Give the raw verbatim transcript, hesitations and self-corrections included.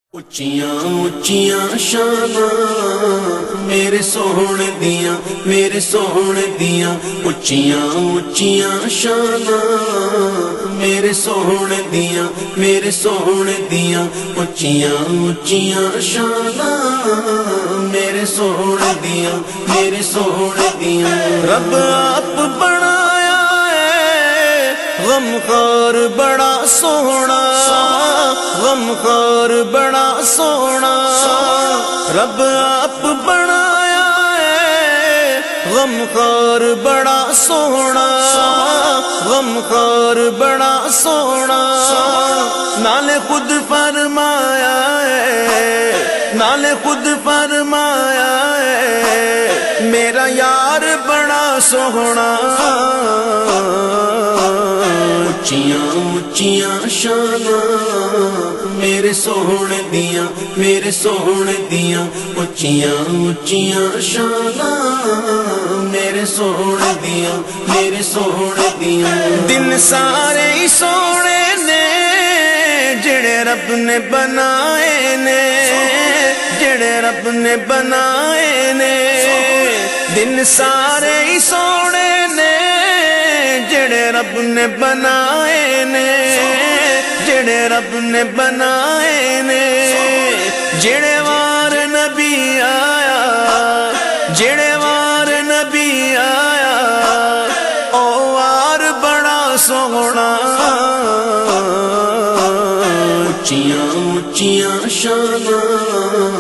اچیاں اچیاں شاناں میرے سونے دیاں میرے سونے دیاں اچیاں اچیاں شاناں میرے سونے دیاں میرے سونے دیاں اچیاں اچیاں شاناں میرے سونے دیاں میرے سونے دیاں رب آپ بنایا ہے غمخوار بڑا سونا غمخوار بڑا سونا رب آپ بنایا ہے غمخوار بڑا سونا غمخوار بڑا سونا نالے خود فرمایا ہے نالے خود فرمایا ہے میرا یار بڑا سونا اچیاں اچیاں شاناں میرے سونے دیاں میرے سونے دیاں اچیاں اچیاں شاناں میرے سونے دیاں میرے سونے دیاں دن سارے ہی سونے نے جڑے رب نے بنائے نے جڑے رب نے بنائے نے دن سارے ہی سونے نے جڑے رب نے بنائے نے جڑے رب نے بنائے نے جڑے وار نبی آیا جڑے وار نبی آیا او وار بڑا سونا اچیاں اچیاں شاناں